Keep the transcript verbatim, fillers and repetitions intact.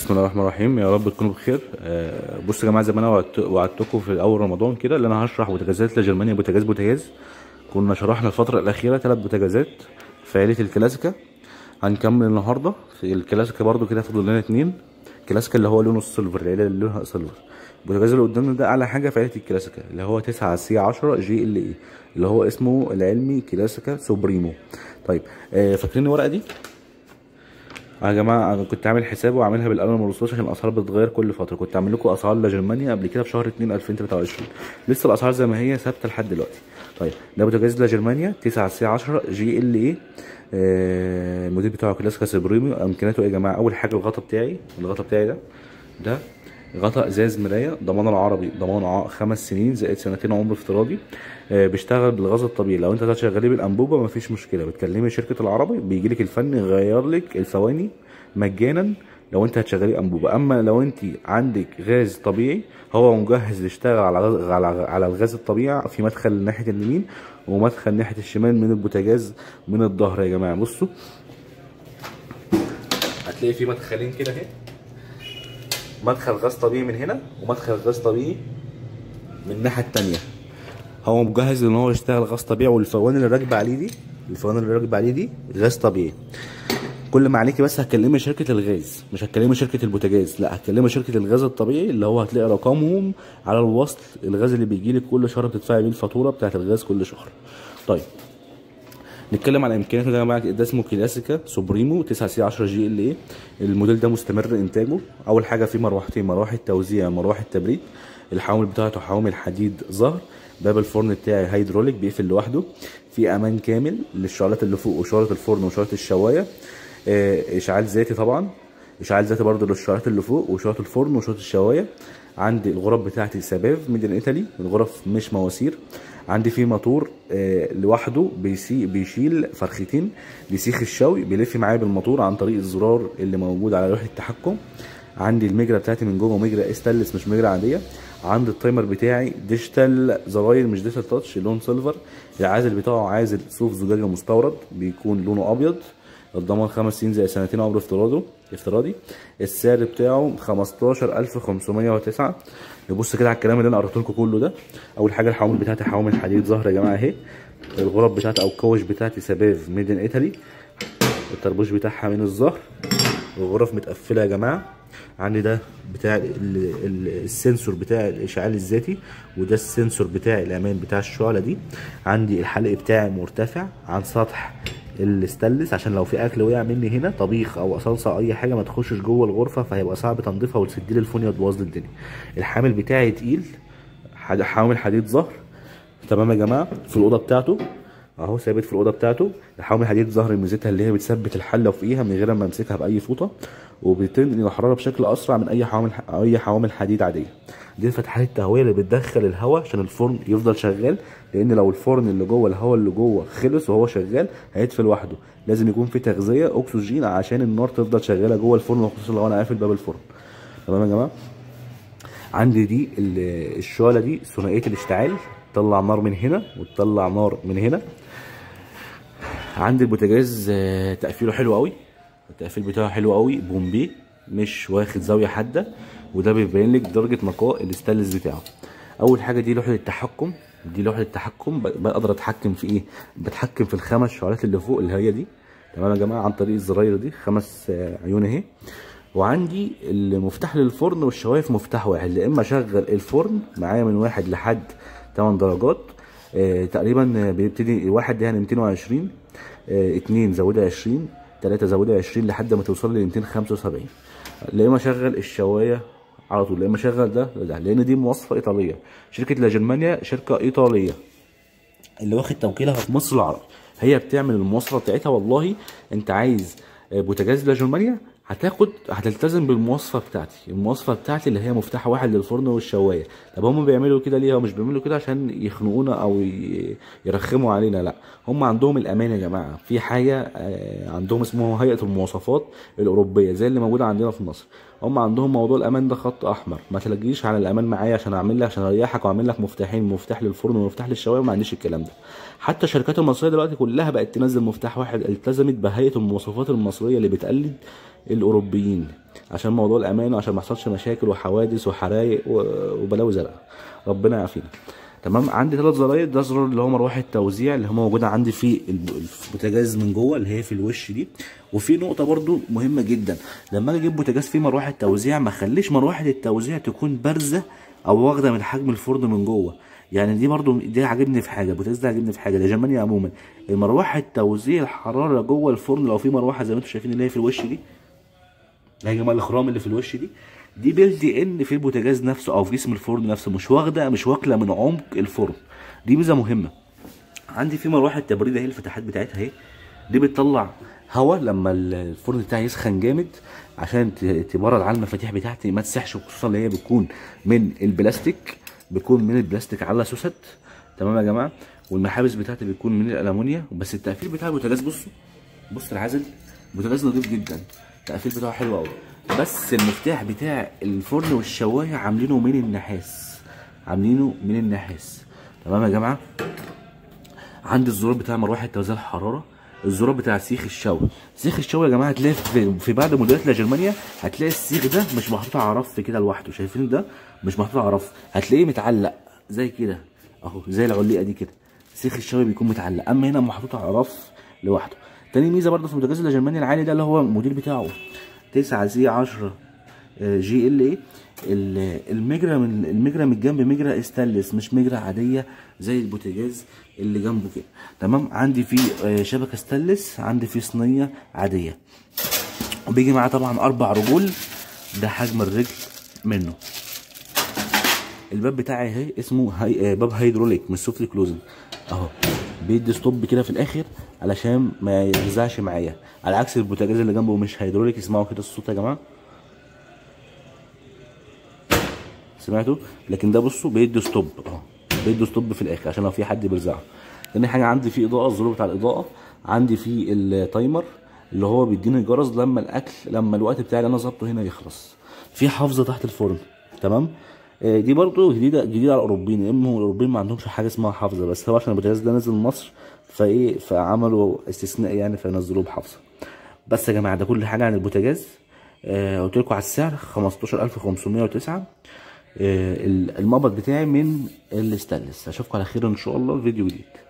بسم الله الرحمن الرحيم، يا رب تكونوا بخير. آه، بصوا يا جماعه، زي ما انا وعدت- وعدتكم في اول رمضان كده اللي انا هشرح بوتاجازات لجرمانيا. بوتاجاز بوتاجاز كنا شرحنا الفتره الاخيره ثلاث بوتاجازات في عيله الكلاسيكا. هنكمل النهارده في الكلاسيكا برضو كده، فاضل لنا اتنين. الكلاسيكا اللي هو لونه السيلفر، العيله اللي لونها سيلفر. البوتاجاز اللي قدامنا ده اعلى حاجه في عيله الكلاسيكا، اللي هو تسعة سي عشرة جي ال اي، اللي هو اسمه العلمي كلاسيكا سوبريمو. طيب، آه، فاكرين الورقه دي يا جماعه؟ انا كنت عامل حساب وعاملها بالقلم الرصاص عشان الاسعار بتتغير كل فتره. كنت عامل لكم اسعار لجرمانيا قبل كده في شهر اتنين ألفين وتلاتة وعشرين، لسه الاسعار زي ما هي ثابته لحد دلوقتي. طيب، ده بوتاجاز لجرمانيا تسعة سي عشرة جي ال اي. آه، الموديل بتاعه كلاسيكا سوبريمو. امكانياته ايه يا جماعه؟ اول حاجه الغطا بتاعي، الغطا بتاعي ده ده غطاء ازاز مرايه، ضمان العربي ضمان ع- خمس سنين زائد سنتين عمر افتراضي. آه، بيشتغل بالغاز الطبيعي. لو انت هتشغليه بالانبوبه مفيش مشكله، بتكلمي شركه العربي بيجي لك الفن يغير لك الفواني مجانا لو انت هتشغليه انبوبه. اما لو انت عندك غاز طبيعي، هو مجهز يشتغل على غاز- على على الغاز الطبيعي في مدخل ناحيه اليمين ومدخل ناحيه الشمال من البوتاجاز من الظهر. يا جماعه بصوا، هتلاقي في مدخلين كده اهي، مدخل غاز طبيعي من هنا ومدخل غاز طبيعي من الناحيه التانيه. هو مجهز ان هو يشتغل غاز طبيعي، والفوان اللي راكبه عليه دي الفوان اللي راكبه عليه دي غاز طبيعي. كل ما عليكي بس هتكلمي شركه الغاز، مش هتكلمي شركه البوتاجاز، لا هتكلمي شركه الغاز الطبيعي اللي هو هتلاقي رقمهم على الوصل. الغاز اللي بيجيلك كل شهر بتدفعي بيه الفاتوره بتاعه الغاز كل شهر. طيب، نتكلم على امكانياته. ده يا جماعه ده اسمه كلاسيكا سوبريمو تسعة سي عشرة جي ال اي. الموديل ده مستمر انتاجه. اول حاجه فيه مروحتين، مروحه توزيع مروحه تبريد. الحوامل بتاعته حوامل حديد ظهر. باب الفرن بتاعي هيدروليك بيقفل لوحده. في امان كامل للشعلات اللي فوق وشاره الفرن وشاره الشوايه. آه، اشعال ذاتي طبعا، اشعال ذاتي برضه للشعلات اللي فوق وشاره الفرن وشاره الشوايه. عندي الغرف بتاعتي سباف ميدن ايطالي، الغرف مش مواسير. عندي فيه موتور آه لوحده بيسي بيشيل فرختين لسيخ الشوي، بيلف معايا بالموتور عن طريق الزرار اللي موجود على لوحه التحكم. عندي المجرى بتاعتي من جوه مجرى استانلس مش مجرى عاديه. عندي التايمر بتاعي ديجيتال زراير مش ديجيتال تاتش، لون سيلفر. العازل بتاعه عازل صوف زجاجه مستورد، بيكون لونه ابيض. الضمان خمس سنين زي سنتين عمر افتراضي افتراضي. السعر بتاعه خمستاشر ألف وخمسمية وتسعة. نبص كده على الكلام اللي انا قريته لكم كله ده. اول حاجه الحوامل بتاعتي حوامل حديد ظهر يا جماعه اهي. الغرف بتاعتي او الكوش بتاعتي سباف ميدن ايطالي. الطربوش بتاعها من الظهر. الغرف متقفله يا جماعه. عندي ده بتاع ال ال السنسور بتاع الاشعال الذاتي، وده السنسور بتاع الامان بتاع الشعله دي. عندي الحلق بتاعي مرتفع عن سطح الاستانلس عشان لو في اكل وقع مني هنا طبيخ او صلصه او اي حاجه ما تخشش جوه الغرفه، فهيبقى صعب تنظيفها وتسد لي الفونيا تبوظ لي الدنيا. الحامل بتاعي تقيل، حامل حديد ظهر. تمام يا جماعه. في الاوضه بتاعته اهو ثابت في الاوضه بتاعته. الحوامل حديد ظهر ميزتها اللي هي بتثبت الحله فوقيها من غير ما امسكها باي فوطه، وبتنقل الحراره بشكل اسرع من اي حوامل اي حوامل حديد عاديه. دي فتحات التهويه اللي بتدخل الهواء عشان الفرن يفضل شغال، لان لو الفرن اللي جوه الهواء اللي جوه خلص وهو شغال هيطفي لوحده. لازم يكون في تغذيه اكسجين عشان النار تفضل شغاله جوه الفرن، وخصوصا لو انا قافل باب الفرن. تمام يا جماعه. عندي دي الشواله دي ثنائيه الاشتعال، تطلع نار من هنا وتطلع نار من هنا. عندي البوتاجاز آه، تقفيله حلو قوي. التقفيل بتاعه حلو قوي، بومبي مش واخد زاويه حاده، وده بيبين لك درجه نقاء الاستانلس بتاعه. اول حاجه دي لوحه التحكم. دي لوحه التحكم بقدر اتحكم في ايه؟ بتحكم في الخمس شعلات اللي فوق اللي هي دي. تمام يا جماعه، عن طريق الزراير دي خمس آه، عيون اهي. وعندي المفتاح للفرن والشوايف مفتاح واحد، يا اما اشغل الفرن معايا من واحد لحد تمن درجات. آه تقريبا بيبتدي واحد يعني ميتين وعشرين، آه اتنين زودها عشرين، تلاتة زودها عشرين لحد ما توصل لي ميتين وخمسة وسبعين. يا اما اشغل الشوايه على طول، يا اما اشغل ده ده لان دي مواصفه ايطاليه. شركه لاجرمانيا شركه ايطاليه اللي واخد توكيلها في مصر العربي، هي بتعمل المواصفه بتاعتها. والله انت عايز بوتاجاز لاجرمانيا هتاخد هتلتزم بالمواصفه بتاعتي. المواصفه بتاعتي اللي هي مفتاح واحد للفرن والشوايه. طب هم بيعملوا كده ليه؟ هم مش بيعملوا كده عشان يخنقونا او يرخموا علينا، لا، هم عندهم الامان يا جماعه. في حاجه عندهم اسمها هيئه المواصفات الاوروبيه زي اللي موجوده عندنا في مصر. هم عندهم موضوع الامان ده خط احمر، ما تلاقيش على الامان معايا عشان اعمل لك عشان اريحك واعمل لك مفتاحين، مفتاح للفرن ومفتاح للشوايه، وما عنديش الكلام ده. حتى الشركات المصريه دلوقتي كلها بقت تنزل مفتاح واحد، التزمت بهيئه المواصفات المصريه اللي بتقلد الاوروبيين عشان موضوع الامان وعشان ما يحصلش مشاكل وحوادث وحرايق وبلاوي زرقاء، ربنا يعافينا. تمام. عندي ثلاث زراير، ده زرار اللي هو مروحه توزيع اللي هو موجوده عندي في البوتاجاز من جوه اللي هي في الوش دي. وفي نقطه برده مهمه جدا، لما اجي اجيب بوتاجاز فيه مروحه توزيع ما اخليش مروحه التوزيع تكون بارزه او واخده من حجم الفرن من جوه. يعني دي برده دي عاجبني في حاجه، البوتاجاز ده عاجبني في حاجه، ده جماني عموما المروحه توزيع الحراره جوه الفرن. لو في مروحه زي ما انتم شايفين اللي هي في الوش دي، اللي هي جمال الخرام اللي في الوش دي، دي بيلت ان في البوتاجاز نفسه او في جسم الفرن نفسه، مش واخده مش واكله من عمق الفرن. دي ميزه مهمه. عندي في مروحه تبريد اهي، الفتحات بتاعتها اهي، دي بتطلع هواء لما الفرن بتاعي يسخن جامد عشان تبرد على المفاتيح بتاعتي ما تسحش، خصوصا اللي هي بتكون من البلاستيك، بتكون من البلاستيك على سوست. تمام يا جماعه. والمحابس بتاعتي بتكون من الالومنيا. بس التقفيل بتاع البوتاجاز بصوا بص العزل، البوتاجاز نضيف جدا، التقفيل بتاعه حلو قوي. بس المفتاح بتاع الفرن والشوايه عاملينه من النحاس، عاملينه من النحاس. تمام يا جماعه. عندي الزرار بتاع مروحه توزيع الحراره، الزرار بتاع سيخ الشوي. سيخ الشوي يا جماعه هتلاقي في, في بعض موديلات الجرمانيا هتلاقي السيخ ده مش محطوط على رف كده لوحده، شايفين ده مش محطوط على رف، هتلاقيه متعلق زي كده اهو، زي العليقه دي كده. سيخ الشوي بيكون متعلق، اما هنا محطوط على رف لوحده. تاني ميزه برده في البوتاجاز الجرماني العالي ده اللي هو الموديل بتاعه تسعة زي عشرة جي ال اي، المجرى من المجرى من الجنب مجرى استانلس مش مجرى عاديه زي البوتاجاز اللي جنبه كده. تمام. عندي فيه شبكه استانلس، عندي فيه صينيه عاديه، وبيجي معاه طبعا اربع رجول، ده حجم الرجل منه. الباب بتاعي اهي اسمه هاي باب هيدروليك مش سوفت كلوزنج اهو، بيدي ستوب كده في الاخر علشان ما يرزعش معايا، على عكس البوتاجاز اللي جنبه مش هيدروليك. اسمعوا كده الصوت يا جماعه، سمعتوا؟ لكن ده بصوا بيدي ستوب اهو، بيدي ستوب في الاخر عشان لو في حد بيرزعه. تاني حاجه عندي فيه اضاءه، الزرار بتاع الاضاءه. عندي فيه التايمر اللي هو بيديني الجرس لما الاكل لما الوقت بتاعي اللي انا ظابطه هنا يخلص. في حافظه تحت الفرن. تمام. دي برضو جديده جديده على الاوروبيين، لان الاوروبيين ما عندهمش حاجه اسمها حافظه، بس هو عشان البوتاجاز ده نزل مصر فايه فعملوا استثناء يعني فنزلوه بحافظه. بس يا جماعه ده كل حاجه عن البوتاجاز. آه قلت لكم على السعر خمستاشر ألف وخمسمية وتسعة. آه المقبض بتاعي من الاستانلس. اشوفكم على خير ان شاء الله في فيديو جديد.